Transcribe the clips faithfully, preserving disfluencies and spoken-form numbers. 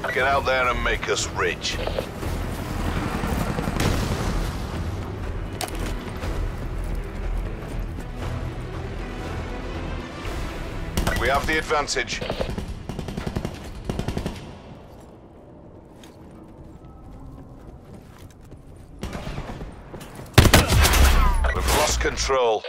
Get out there and make us rich. We have the advantage. We've lost control.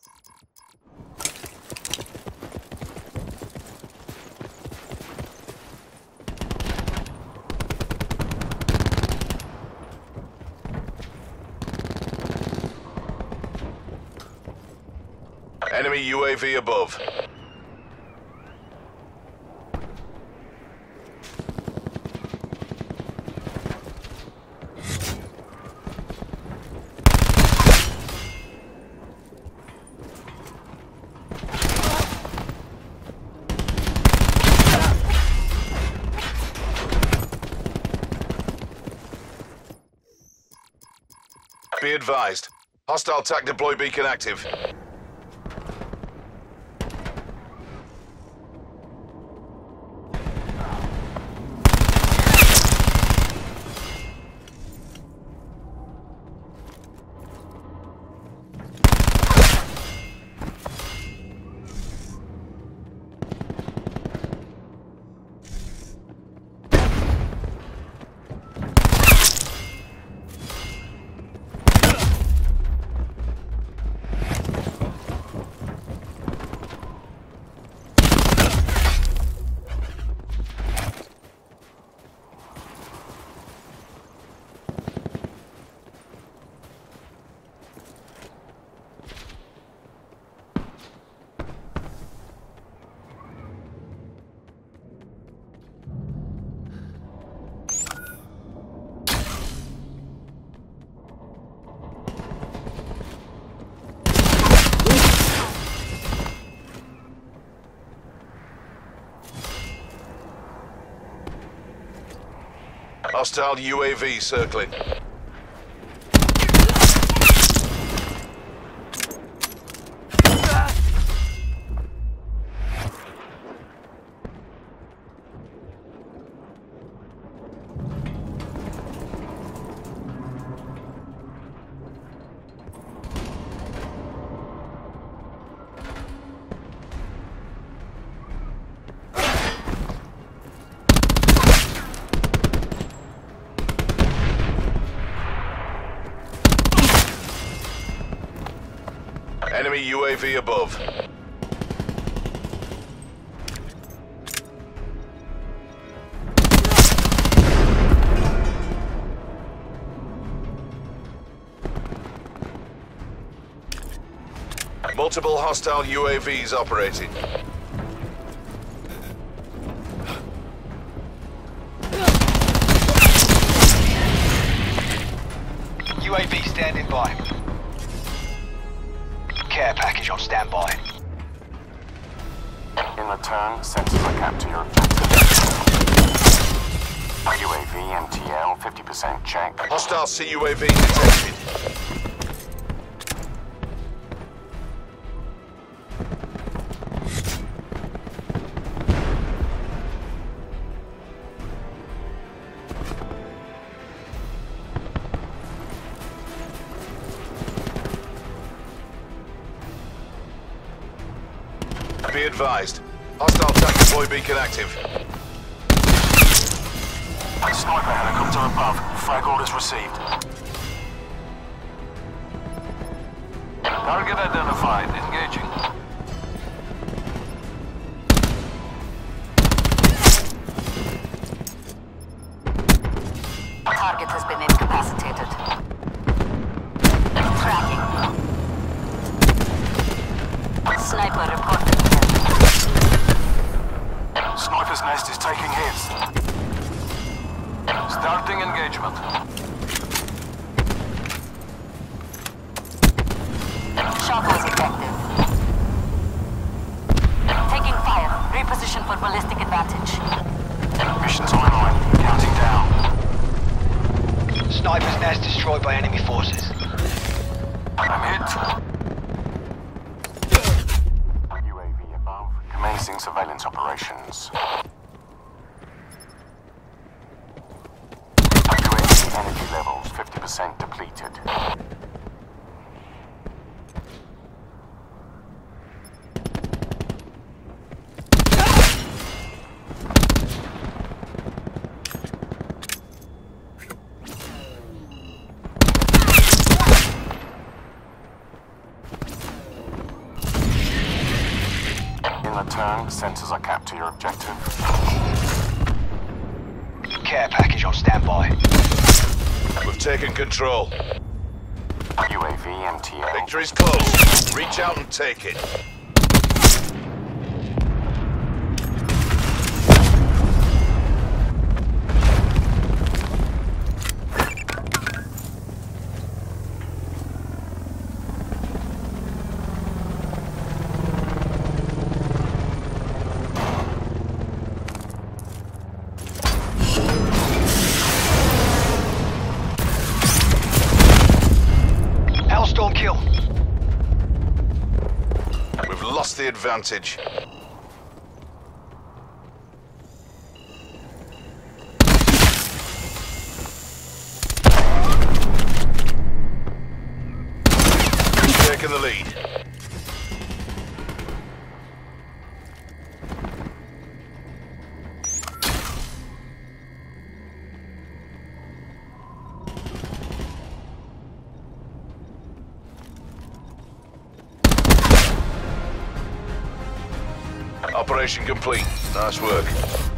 Enemy U A V above. Be advised. Hostile TAC deploy beacon active. Hostile U A V circling. Enemy U A V above. Multiple hostile U A Vs operating. U A V standing by. Care package on standby. In return, sensors are capped to your objective. U A V and T L fifty percent check. Hostile C U A V detected. Be advised. Hostile TAC deploy beacon active. Sniper helicopter above. Flag orders received. Target identified. Engaging. Target has been incapacitated. Tracking. Sniper reported. Sniper's nest is taking hits. Starting engagement. Shockwave effective. Taking fire. Reposition for ballistic advantage. Missions online. Counting down. Sniper's nest destroyed by enemy forces. I'm hit. U A V above. Commencing surveillance operations. percent depleted. In return, sensors are capped to your objective. Care package on standby. We've taken control. U A V M T L. Victory's close. Reach out and take it. Hellstorm kill. We've lost the advantage. Taking the lead. Operation complete. Nice work.